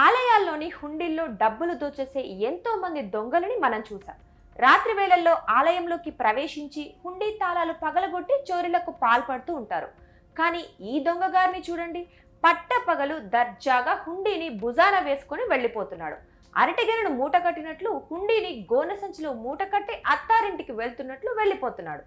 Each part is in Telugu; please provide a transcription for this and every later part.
ఆలయాల్లోని హుండీల్లో డబ్బులు దోచేసే ఎంతో మంది దొంగలని మనం చూసాం. రాత్రి వేళల్లో ఆలయంలోకి ప్రవేశించి హుండీ తాళాలు పగలగొట్టి చోరీలకు పాల్పడుతూ ఉంటారు. కానీ ఈ దొంగ గారిని చూడండి, పట్టపగలు దర్జాగా హుండీని భుజాన వేసుకొని వెళ్ళిపోతున్నాడు. అరటిగెలను మూట కట్టినట్లు హుండీని గోనె సంచిలో మూట కట్టి అత్తారింటికి వెళ్తున్నట్లు వెళ్ళిపోతున్నాడు.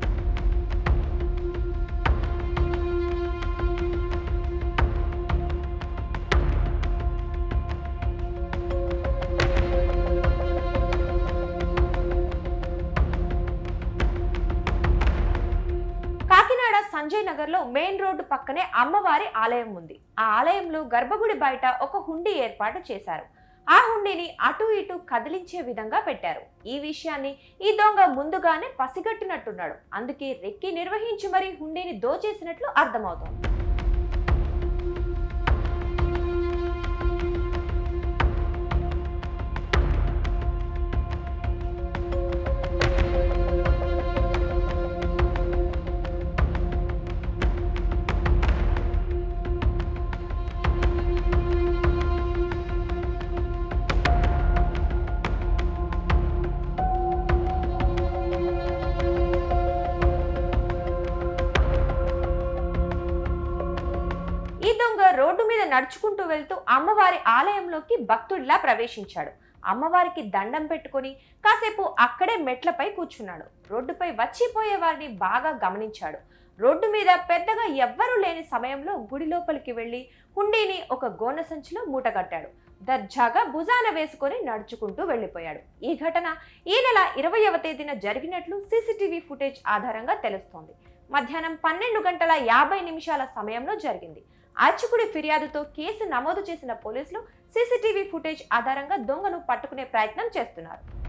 కాకినాడ సంజయ్ నగర్ లో మెయిన్ రోడ్డు పక్కనే అమ్మవారి ఆలయం ఉంది. ఆ ఆలయంలో గర్భగుడి బయట ఒక హుండీ ఏర్పాటు చేశారు. ఆ హుండీని అటు ఇటు కదిలించే విధంగా పెట్టారు. ఈ విషయాన్ని ఈ దొంగ ముందుగానే పసిగట్టినట్టున్నాడు. అందుకే రెక్కి నిర్వహించి మరీ హుండీని దోచేసినట్లు అర్థమవుతోంది. ఈ దొంగ రోడ్డు మీద నడుచుకుంటూ వెళ్తూ అమ్మవారి ఆలయంలోకి భక్తుడిలా ప్రవేశించాడు. అమ్మవారికి దండం పెట్టుకొని కాసేపు అక్కడే మెట్లపై కూర్చున్నాడు. రోడ్డుపై వచ్చిపోయే వారిని బాగా గమనించాడు. రోడ్డు మీద పెద్దగా ఎవ్వరూ లేని సమయంలో గుడి లోపలికి వెళ్లి హుండీని ఒక గోనె సంచిలో మూటగట్టాడు. దర్జాగా భుజాన వేసుకొని నడుచుకుంటూ వెళ్లిపోయాడు. ఈ ఘటన ఈ నెల 20వ తేదీన జరిగినట్లు సీసీటీవీ ఫుటేజ్ ఆధారంగా తెలుస్తోంది. మధ్యాహ్నం 12:50 సమయంలో జరిగింది. అర్చకుడి ఫిర్యాదుతో కేసు నమోదు చేసిన పోలీసులు సీసీటీవీ ఫుటేజ్ ఆధారంగా దొంగను పట్టుకునే ప్రయత్నం చేస్తున్నారు.